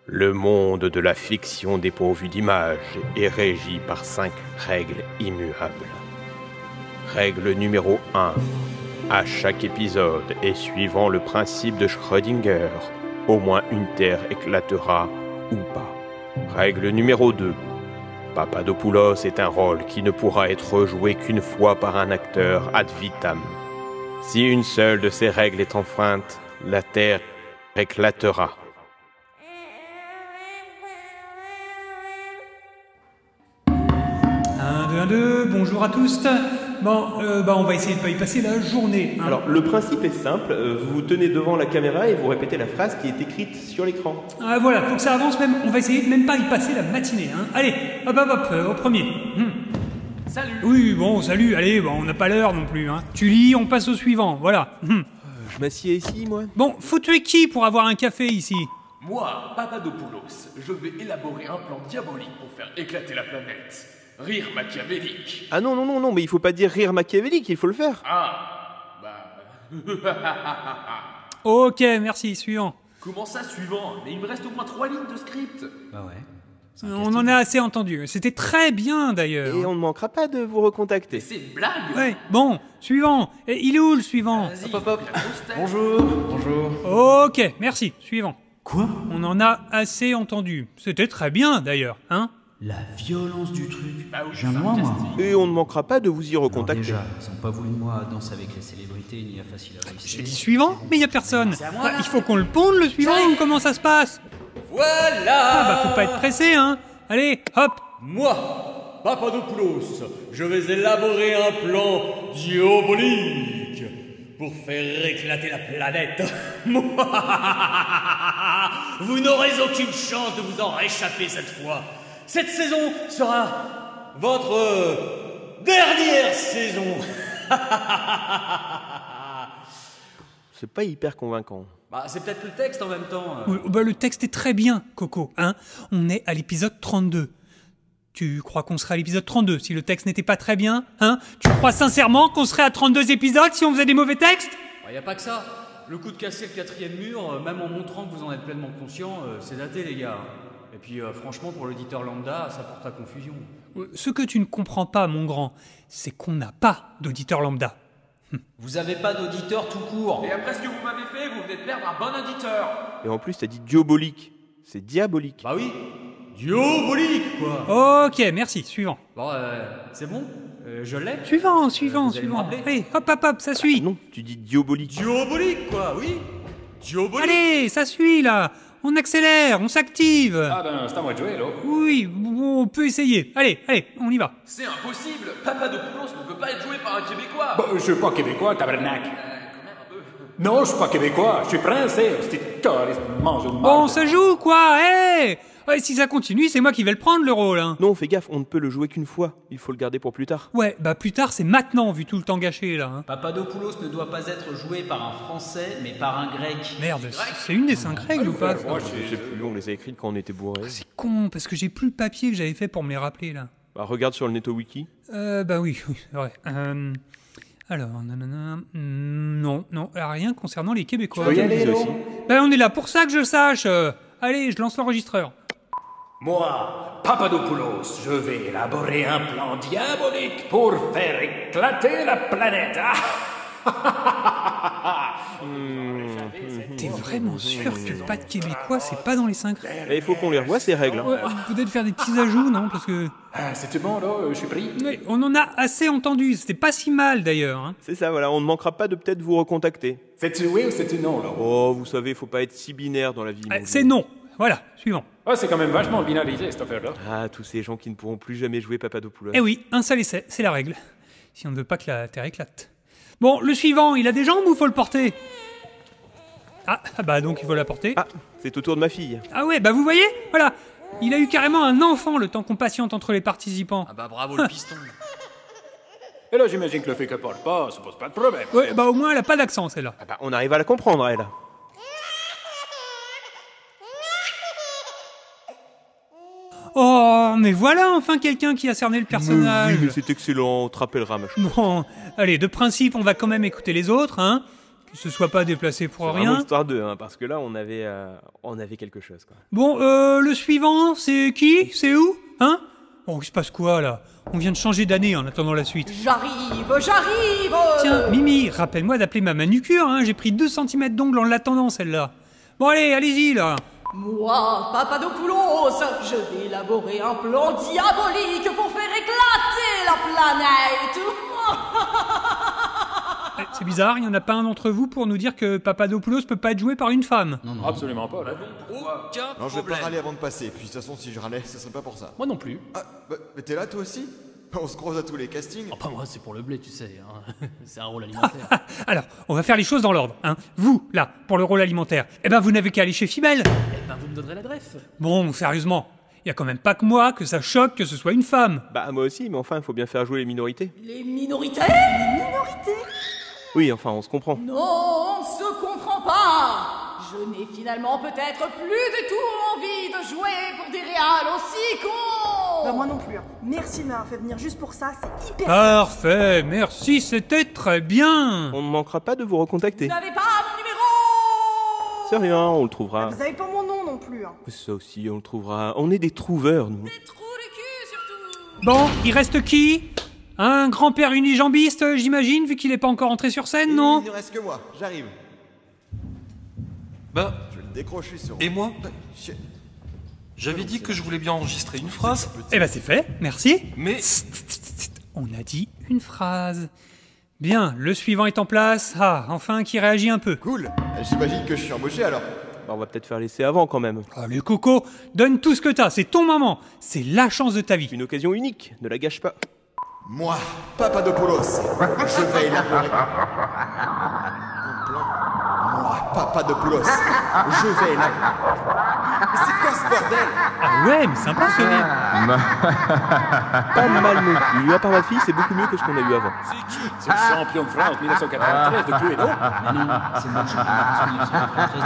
Le monde de la fiction dépourvu d'images est régi par 5 règles immuables. Règle numéro 1. À chaque épisode et suivant le principe de Schrödinger, au moins une terre éclatera ou pas. Règle numéro 2. Papadopoulos est un rôle qui ne pourra être joué qu'une fois par un acteur ad vitam. Si une seule de ces règles est enfreinte, la terre éclatera. Bonjour à tous. Bon, on va essayer de pas y passer la journée. Hein. Alors, le principe est simple. Vous vous tenez devant la caméra et vous répétez la phrase qui est écrite sur l'écran. Ah, voilà, faut que ça avance même. On va essayer de même pas y passer la matinée. Hein. Allez, hop, au premier. Salut. Oui, bon, salut, allez, on n'a pas l'heure non plus. Hein. Tu lis, on passe au suivant, voilà. Je m'assieds ici, moi. Bon, faut tuer qui pour avoir un café ici? Moi, Papadopoulos, je vais élaborer un plan diabolique pour faire éclater la planète. Rire machiavélique. Ah non, mais il faut pas dire rire machiavélique, il faut le faire. Ah, Ok, merci, suivant. Comment ça, suivant? Mais il me reste au moins 3 lignes de script. Bah ouais. On en a assez entendu. C'était très bien d'ailleurs. Et on ne manquera pas de vous recontacter. Mais c'est une blague. Ouais, bon, suivant. Et il est où le suivant? Vas-y, Hop. la grosse tête. Bonjour. Ok, merci, suivant. Quoi? On en a assez entendu. C'était très bien d'ailleurs, hein? La violence du truc. Bah oui, Je viens de c'est loin, moi. sarcastique. Et on ne manquera pas de vous y Alors recontacter. déjà, ils ont pas voulu de moi à Danse avec les célébrités ni à Facile à réussir. J'ai dit suivant, mais il y a personne. C'est à moi, Bah, là. il faut qu'on le ponde le suivant ou comment ça se passe? Voilà. Faut pas être pressé, hein. Allez, hop. Moi, Papadopoulos, je vais élaborer un plan diabolique pour faire éclater la planète. Vous n'aurez aucune chance de vous en réchapper cette fois. Cette saison sera votre dernière saison. C'est pas hyper convaincant. Bah, c'est peut-être le texte en même temps. Oui, bah, le texte est très bien, Coco, hein. On est à l'épisode 32. Tu crois qu'on serait à l'épisode 32 si le texte n'était pas très bien, hein? Tu crois sincèrement qu'on serait à 32 épisodes si on faisait des mauvais textes? Bah, y a pas que ça. Le coup de casser le 4e mur, même en montrant que vous en êtes pleinement conscient, c'est daté les gars. Et puis franchement pour l'auditeur lambda, ça porte à confusion. Ce que tu ne comprends pas, mon grand, c'est qu'on n'a pas d'auditeur lambda. Vous avez pas d'auditeur tout court. Et après ce que vous m'avez fait, vous venez de perdre un bon auditeur. Et en plus, t'as dit diabolique. C'est diabolique. Bah oui, diabolique quoi. Ok, merci, suivant. Bon, c'est bon. Je l'ai. Suivant, vous allez me suivant. rappeler Allez, hop, ça suit. Non, tu dis diabolique. Diabolique quoi, oui. Diabolique. Allez, ça suit là. On accélère, on s'active. Ah ben c'est à moi de jouer là. Oui, bon, on peut essayer. Allez, on y va. C'est impossible. Papadopoulos ne peut pas être joué par un Québécois. Bah, je suis pas québécois, tabarnak. Quand même un peu. Non, je suis pas québécois, je suis français. C'est carré, mange une Bon, marde. ça joue quoi, hé Ouais, si ça continue, c'est moi qui vais le prendre le rôle, hein. Non, fais gaffe, on ne peut le jouer qu'une fois. Il faut le garder pour plus tard. Ouais, bah plus tard, c'est maintenant, vu tout le temps gâché, là. Hein. Papadopoulos ne doit pas être joué par un Français, mais par un Grec. Merde, c'est une des 5 règles ou pas? Moi, c'est plus long, on les a écrites quand on était bourrés. C'est con, parce que j'ai plus le papier que j'avais fait pour me les rappeler, là. Bah, regarde sur le NetoWiki. Bah oui, c'est vrai. Alors, nanana, non, rien concernant les Québécois. peux y aller, Lise là aussi. Bah on est là pour ça que je le sache. Allez, je lance l'enregistreur. Moi, Papadopoulos, je vais élaborer un plan diabolique pour faire éclater la planète. T'es vraiment sûr que pas de Québécois, c'est pas dans les 5 règles? Et il faut qu'on les revoie, ces règles. Hein. Ouais, peut-être faire des petits ajouts, non? Parce que... Ah, c'est bon, là, je suis pris. Ouais, on en a assez entendu, c'était pas si mal d'ailleurs. Hein. C'est ça, voilà, on ne manquera pas de peut-être vous recontacter. C'est-tu oui ou c'est-tu non, là? Oh, vous savez, faut pas être si binaire dans la vie. mon C'est vieux. non. Voilà, suivant. Ah, c'est quand même vachement binarisé, cette affaire-là. Ah, tous ces gens qui ne pourront plus jamais jouer Papadopoulos. Eh oui, un seul essai, c'est la règle. Si on ne veut pas que la Terre éclate. Bon, le suivant, il a des jambes ou faut le porter? Ah, bah donc il faut la porter. Ah, c'est au tour de ma fille. Ah ouais, bah vous voyez, voilà. Il a eu carrément un enfant le temps qu'on patiente entre les participants. Ah bah bravo le piston. Et là, j'imagine que le fait qu'elle parle pas, ça pose pas de problème. Ouais, bah au moins elle a pas d'accent celle-là. Ah bah, on arrive à la comprendre, elle. Oh, mais voilà enfin quelqu'un qui a cerné le personnage. Oui, mais c'est excellent, on te rappellera, ma chou. Bon, allez, de principe, on va quand même écouter les autres, hein. qu'il se soit pas déplacé pour C'est vraiment rien. histoire d'eux, hein, parce que là, on avait quelque chose, quoi. Bon, le suivant, c'est qui? C'est où? Hein? Bon, il se passe quoi, là? On vient de changer d'année en attendant la suite. J'arrive. Tiens, Mimi, rappelle-moi d'appeler ma manucure, hein. J'ai pris 2 cm d'ongle en l'attendant, celle-là. Bon, allez, allez-y, là. Moi, Papadopoulos, je vais élaborer un plan diabolique pour faire éclater la planète. C'est bizarre, il n'y en a pas un d'entre vous pour nous dire que Papadopoulos peut pas être joué par une femme. Non, non. Absolument pas. Aucun Non, je vais pas problème. râler avant de passer. Puis de toute façon, si je râlais, ce serait pas pour ça. Moi non plus. Ah, bah, mais t'es là toi aussi? On se croise à tous les castings. Oh, pas moi, c'est pour le blé, tu sais. Hein. C'est un rôle alimentaire. Alors, on va faire les choses dans l'ordre, hein. Vous, là, pour le rôle alimentaire, eh ben vous n'avez qu'à aller chez Fimel. Eh ben, vous me donnerez l'adresse. Bon, sérieusement, il y a quand même pas que moi que ça choque que ce soit une femme. Bah, moi aussi, mais enfin, il faut bien faire jouer les minorités. Les minorités? Oui, enfin, on se comprend. Non, on ne se comprend pas. Je n'ai finalement peut-être plus du tout envie de jouer pour des réals aussi cons. Bah moi non plus. Hein. Merci de m'avoir fait venir juste pour ça, c'est hyper... Parfait, merci, c'était très bien. On ne manquera pas de vous recontacter. Vous n'avez pas mon numéro? C'est rien, on le trouvera. Vous avez pas mon nom non plus. Hein. Ça aussi, on le trouvera. On est des trouveurs, nous. Des trous de cul surtout. Bon, il reste qui? Un grand-père unijambiste, j'imagine, vu qu'il est pas encore entré sur scène, non? Il ne reste que moi, j'arrive. Bah, Je vais le décrocher sur... et moi Je- J'avais dit que je voulais bien enregistrer une phrase, Eh ben c'est fait, merci. mais... On a dit une phrase. Bien, le suivant est en place. Ah, enfin qui réagit un peu. Cool. J'imagine que je suis embauché alors. Bah, on va peut-être faire l'essai avant, quand même. Allez Coco, donne tout ce que t'as, c'est ton moment. C'est la chance de ta vie. Une occasion unique, ne la gâche pas. Moi, Papadopoulos, je vais élaborer... Mon plan. Moi, Papadopoulos, je vais élaborer... Mais c'est quoi ce bordel? Ah ouais, mais sympa ce rire. Pas mal non plus. À part ma fille, c'est beaucoup mieux que ce qu'on a eu avant. C'est le champion de France 1993 de Cluedo. Mais non, c'est le match champion de France 1993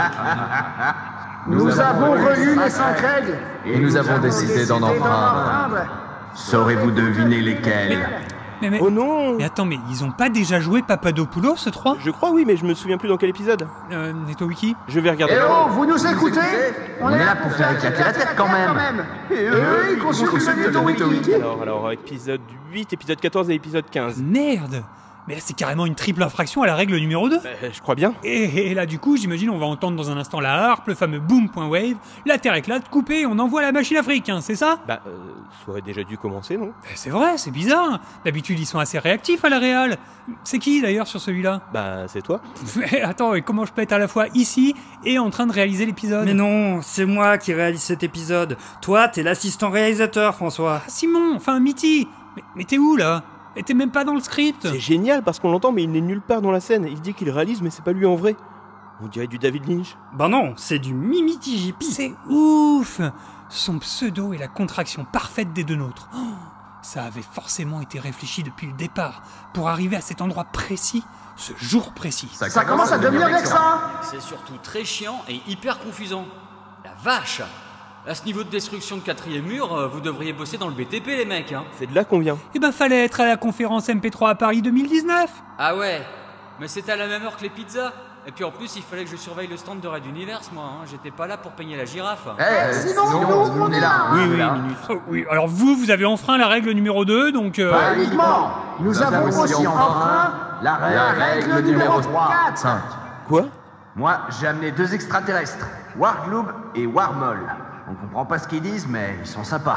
de Nous avons relu les 5 règles et nous avons décidé d'en enfreindre. Saurez-vous deviner lesquelles? Mais, Oh non! mais attends, mais ils ont pas déjà joué Papadopoulos, ce 3? Je crois oui, mais je me souviens plus dans quel épisode. NetoWiki? Je vais regarder. Eh oh, vous nous écoutez? On est là pour faire éclater la tête quand même. Et eux, ils consultent le NetoWiki. Alors, épisode 8, épisode 14 et épisode 15. Merde! Mais là, c'est carrément une triple infraction à la règle numéro 2. Je crois bien. Et là, du coup, j'imagine, on va entendre dans un instant la harpe, le fameux boom.wave, la terre éclate, coupée, et on envoie la machine africaine, c'est ça? Bah, ça aurait déjà dû commencer, non? C'est vrai, c'est bizarre. D'habitude, ils sont assez réactifs à la réal. C'est qui, d'ailleurs, sur celui-là? Bah, c'est toi. Mais attends, et comment je peux être à la fois ici et en train de réaliser l'épisode? Mais non, c'est moi qui réalise cet épisode. Toi, t'es l'assistant réalisateur, François. Ah, Simon, enfin, Mitty. Mais t'es où, là? Et t'es même pas dans le script. C'est génial parce qu'on l'entend, mais il n'est nulle part dans la scène. Il dit qu'il réalise, mais c'est pas lui en vrai. On dirait du David Lynch. Bah non, c'est du Mimi TJP. C'est ouf. Son pseudo est la contraction parfaite des deux nôtres. Oh, ça avait forcément été réfléchi depuis le départ pour arriver à cet endroit précis, ce jour précis. Ça commence à devenir vexant. C'est surtout très chiant et hyper confusant. La vache! À ce niveau de destruction de 4e mur, vous devriez bosser dans le BTP, les mecs, hein. C'est de là qu'on vient. Eh ben, fallait être à la conférence MP3 à Paris 2019. Ah ouais, mais c'était à la même heure que les pizzas. Et puis en plus, il fallait que je surveille le stand de Red Universe, moi, hein. J'étais pas là pour peigner la girafe. Sinon, nous, on est là. Oui, minute. Oh, oui, alors vous avez enfreint la règle numéro 2, donc... Pas uniquement. Nous avons aussi enfreint la règle numéro 3. 5. Quoi? Moi, j'ai amené 2 extraterrestres, Wargloob et Warmol. On comprend pas ce qu'ils disent, mais ils sont sympas.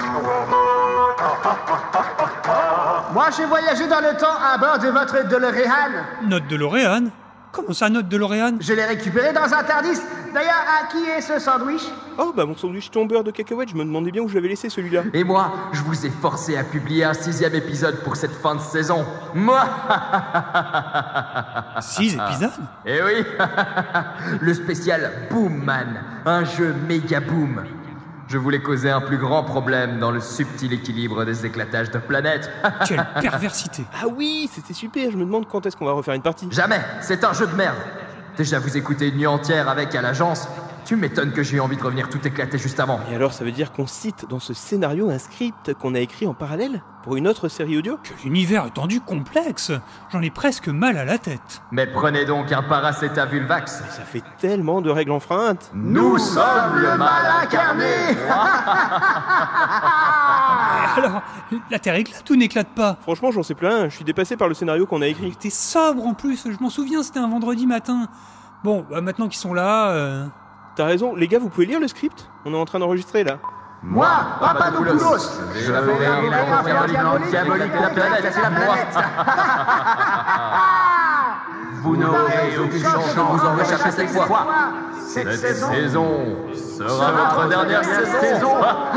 Moi, j'ai voyagé dans le temps à bord de votre DeLorean. Note DeLorean? Comment ça, note DeLorean? Je l'ai récupéré dans un Tardis. D'ailleurs, à qui est ce sandwich? Oh, bah mon sandwich tombeur de cacahuètes, je me demandais bien où je l'avais laissé celui-là. Et moi, je vous ai forcé à publier un 6e épisode pour cette fin de saison. Moi 6 épisodes? Eh oui. Le spécial Boom Man, un jeu méga boom. Je voulais causer un plus grand problème dans le subtil équilibre des éclatages de planètes. Quelle perversité. Ah oui, c'était super, je me demande quand est-ce qu'on va refaire une partie. Jamais, c'est un jeu de merde. Déjà vous écoutez une nuit entière avec à l'agence, Tu m'étonnes que j'ai eu envie de revenir tout éclater juste avant. Et alors, ça veut dire qu'on cite dans ce scénario un script qu'on a écrit en parallèle pour une autre série audio? Que l'univers est tendu complexe. J'en ai presque mal à la tête. Mais prenez donc un paracétavulvax. Mais ça fait tellement de règles enfreintes. Nous sommes le mal incarné. Alors, la Terre éclate ou n'éclate pas? Franchement, j'en sais plus rien. Je suis dépassé par le scénario qu'on a écrit. T'es sobre en plus, je m'en souviens, c'était un vendredi matin. Bon, bah maintenant qu'ils sont là... T'as raison, les gars, vous pouvez lire le script? On est en train d'enregistrer là. Moi, Papadopoulos, je vais la diabolique pour planète, c'est la planète. Vous n'aurez aucune chance de vous en réchapper cette fois. Cette saison sera votre dernière saison.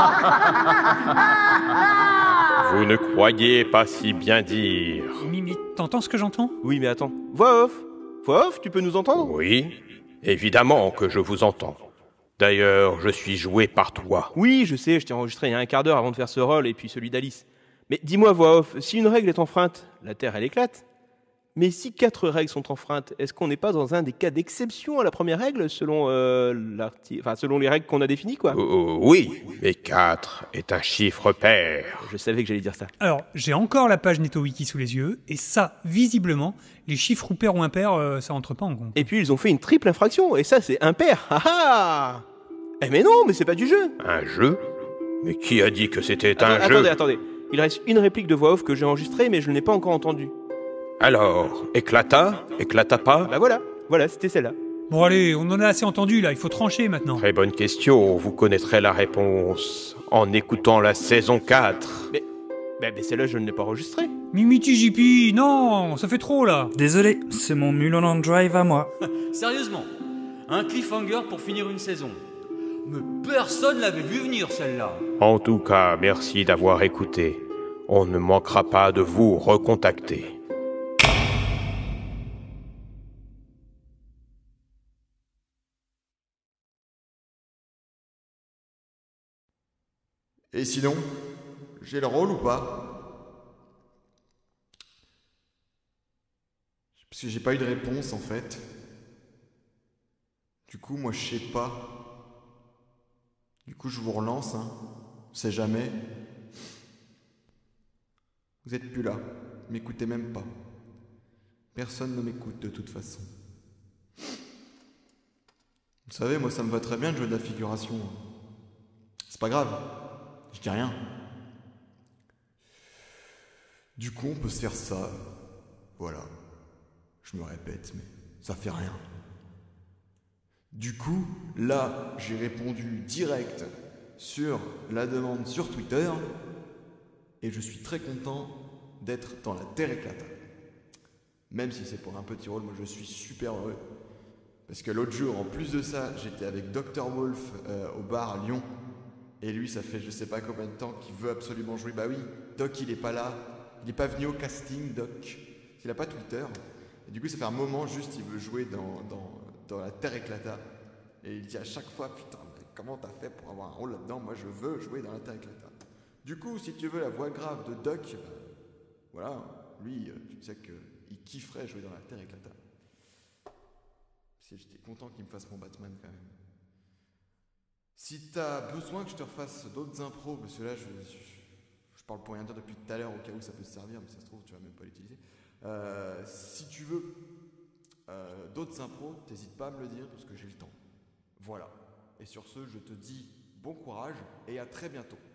Vous ne croyez pas si bien dire. Mimi, t'entends ce que j'entends? Oui, mais attends. Voix off. Voix off, tu peux nous entendre? Oui, évidemment que je vous entends. D'ailleurs, je suis joué par toi. Oui, je sais, je t'ai enregistré il y a un quart d'heure avant de faire ce rôle et puis celui d'Alice. Mais dis-moi, voix off, si une règle est enfreinte, la Terre, elle éclate. Mais si 4 règles sont enfreintes, est-ce qu'on n'est pas dans un des cas d'exception à la première règle selon selon les règles qu'on a définies, quoi? Oui, mais 4 est un chiffre pair. Je savais que j'allais dire ça. Alors, j'ai encore la page NettoWiki sous les yeux, et ça, visiblement, les chiffres ou pairs ou impairs, ça rentre pas en compte. Et puis ils ont fait une triple infraction, et ça c'est impair. Ah ah! Eh mais non, mais c'est pas du jeu. Un jeu? Mais qui a dit que c'était un jeu? Attendez. Il reste une réplique de voix off que j'ai enregistrée, mais je ne l'ai pas encore entendue. Alors, éclata pas? Bah voilà, c'était celle-là. Bon allez, on en a assez entendu là, il faut trancher maintenant. Très bonne question, vous connaîtrez la réponse en écoutant la saison 4. Mais celle-là, je ne l'ai pas enregistrée. Mimiti Jipi, non, ça fait trop là. Désolé, c'est mon Mulholland Drive à moi. Sérieusement, un cliffhanger pour finir une saison. Mais personne l'avait vu venir celle-là. En tout cas, merci d'avoir écouté. On ne manquera pas de vous recontacter. Et sinon, j'ai le rôle ou pas? Parce que j'ai pas eu de réponse en fait. Du coup, moi je sais pas. Du coup, je vous relance, hein. On sait jamais. Vous êtes plus là. M'écoutez même pas. Personne ne m'écoute de toute façon. Vous savez, moi ça me va très bien de jouer de la figuration. C'est pas grave. Je dis rien. Du coup, on peut se faire ça. Voilà. Je me répète, mais ça fait rien. Du coup, là, j'ai répondu direct sur la demande sur Twitter et je suis très content d'être dans la Terre éclata. Même si c'est pour un petit rôle, moi je suis super heureux. Parce que l'autre jour, en plus de ça, j'étais avec Dr Wolf au bar à Lyon. Et lui, ça fait je sais pas combien de temps qu'il veut absolument jouer. Bah oui, Doc il est pas là. Il est pas venu au casting, Doc. Il a pas Twitter. Et du coup, ça fait un moment juste, il veut jouer dans la Terre éclata. Et il dit à chaque fois, putain, mais comment t'as fait pour avoir un rôle là-dedans? Moi, je veux jouer dans la Terre éclata. Du coup, si tu veux la voix grave de Doc, voilà, lui, tu sais qu'il kifferait jouer dans la Terre éclata. J'étais content qu'il me fasse mon Batman quand même. Si t'as besoin que je te refasse d'autres impros, parce que là je parle pour rien dire depuis tout à l'heure au cas où ça peut se servir, mais ça se trouve tu vas même pas l'utiliser. Si tu veux d'autres impros, t'hésites pas à me le dire parce que j'ai le temps. Voilà. Et sur ce, je te dis bon courage et à très bientôt.